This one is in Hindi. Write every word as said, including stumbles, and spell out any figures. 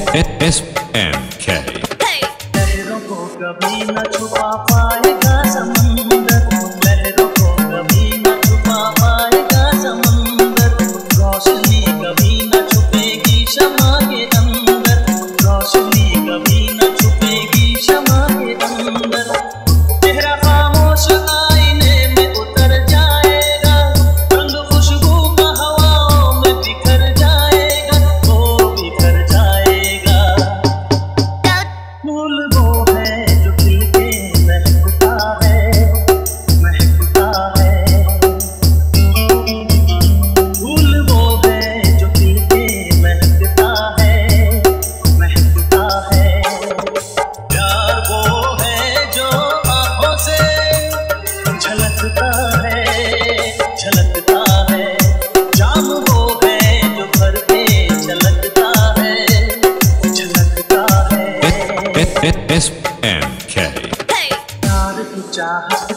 S M K। लहरों को कभी न छुपा पाएगा समंदर, लहरों को कभी न छुपा पाएगा समंदर। रोशनी कभी न छुपेगी शमा के अंदर, रोशनी कभी न छुपेगी शमा के अंदर। चेहरा खामोश आईने में उतर जाएगा, रंग खुशबू का हवाओं में बिखर जाएगा, वो बिखर जाएगा। फूल वो है जो खिल के महकता है, महकता है। फूल वो है जो खिल के महकता है, महकता है। प्यार वो है जो आँखों से झलकता है, झलकता है। जाम वो है जो भर के झलकता है, झलकता है। S M K। प्यार की चाहत